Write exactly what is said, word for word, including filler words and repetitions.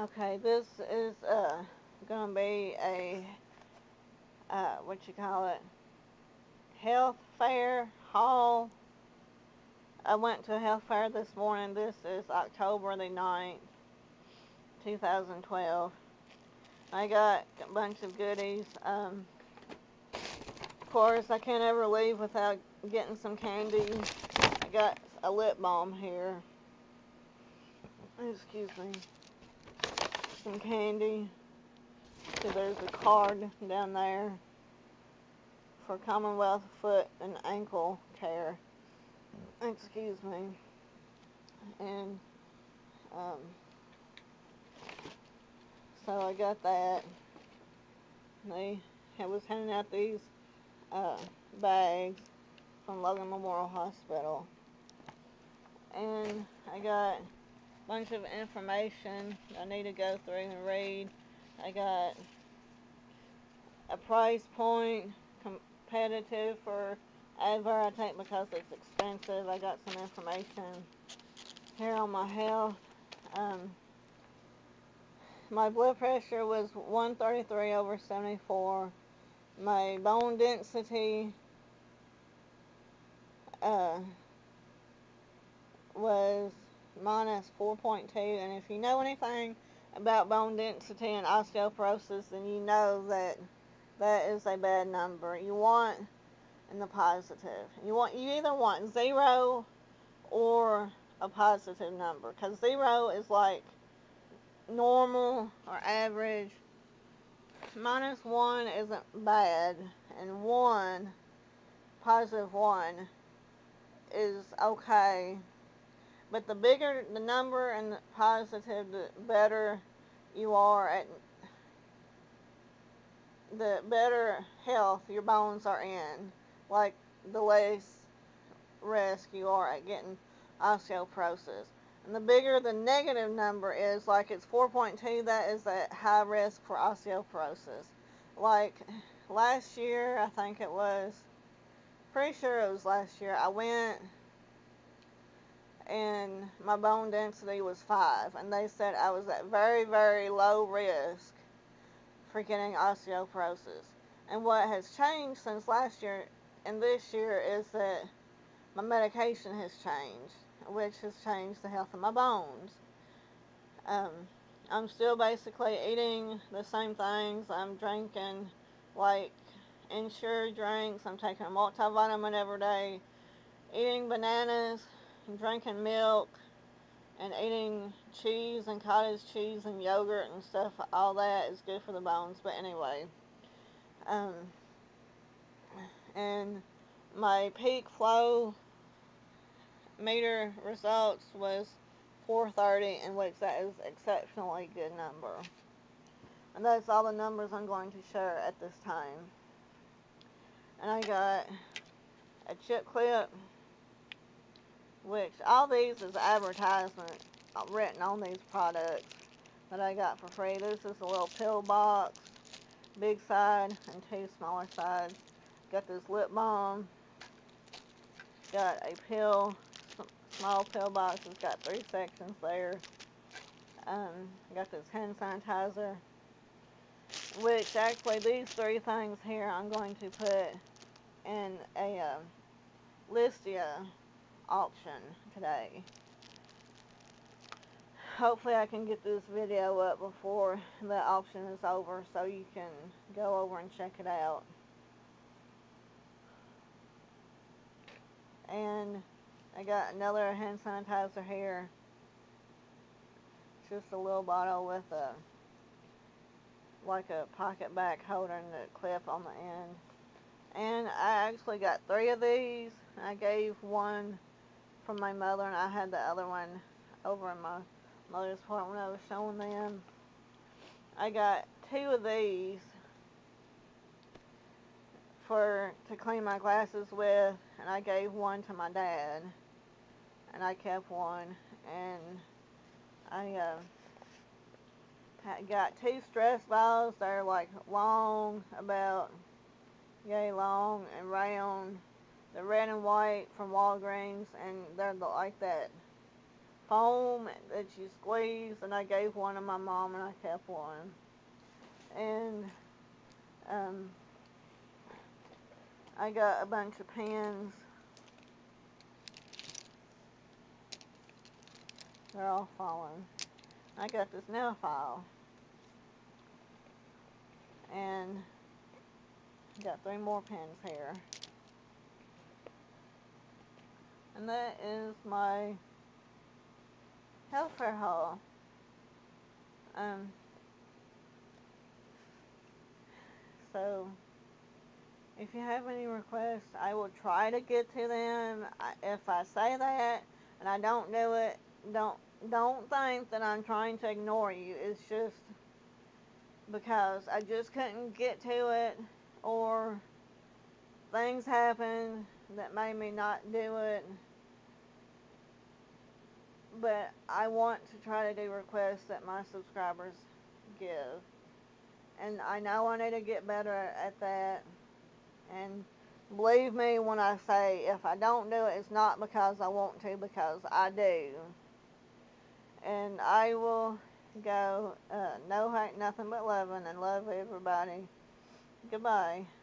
Okay, this is uh gonna be a uh what you call it, health fair haul. I went to a health fair this morning. This is October the ninth, two thousand twelve. I got a bunch of goodies. Um, of course, I can't ever leave without getting some candy. I got a lip balm here. Excuse me. Some candy. So there's a card down there for Commonwealth foot and ankle care. Excuse me. And um, so I got that. They was handing out these uh, bags from Logan Memorial Hospital. And I got a bunch of information I need to go through and read. I got a price point, competitive for Advair I take because it's expensive. I got some information here on my health. Um, my blood pressure was one thirty-three over seventy-four. My bone density uh, was minus four point two, and if you know anything about bone density and osteoporosis, then you know that that is a bad number. You want in the positive. You want you either want zero or a positive number, because zero is like normal or average. Minus one isn't bad, and one, positive one, is okay. But the bigger the number and the positive, the better you are at, the better health your bones are in. Like, the less risk you are at getting osteoporosis. And the bigger the negative number is, like it's four point two, that is at high risk for osteoporosis. Like, last year, I think it was, pretty sure it was last year, I went and my bone density was five, and they said I was at very, very low risk for getting osteoporosis. And what has changed since last year and this year is that my medication has changed, which has changed the health of my bones. Um, I'm still basically eating the same things. I'm drinking, like, Ensure drinks. I'm taking a multivitamin every day. Eating bananas, drinking milk, and eating cheese and cottage cheese and yogurt and stuff. All that is good for the bones. But anyway, um, and my peak flow meter results was four thirty, in which that is exceptionally good number. And that's all the numbers I'm going to share at this time. And I got a chip clip, which all these is advertisement written on these products that I got for free. This is a little pill box, big side and two smaller sides. Got this lip balm. Got a pill, small pill box. It's got three sections there. Um, got this hand sanitizer, which actually these three things here I'm going to put in a uh, Listia auction today. Hopefully I can get this video up before the auction is over so you can go over and check it out. And I got another hand sanitizer here. It's just a little bottle with a like a pocket back holder and a clip on the end. And I actually got three of these. I gave one from my mother, and I had the other one over in my mother's apartment when I was showing them. I got two of these for to clean my glasses with, and I gave one to my dad, and I kept one. And I uh, got two stress balls. They're like long, about yay long and round. They're red and white from Walgreens, and they're like that foam that you squeeze, and I gave one to my mom and I kept one. And um, I got a bunch of pens. They're all falling. I got this nail file. And got three more pens here. And that is my health fair haul. Um, so, if you have any requests, I will try to get to them. I, if I say that and I don't do it, don't don't think that I'm trying to ignore you. It's just because I just couldn't get to it, or things happened that made me not do it. But I want to try to do requests that my subscribers give. And I know I need to get better at that. And believe me when I say if I don't do it, it's not because I want to, because I do. And I will go, uh, no hate, nothing but loving, and love everybody. Goodbye.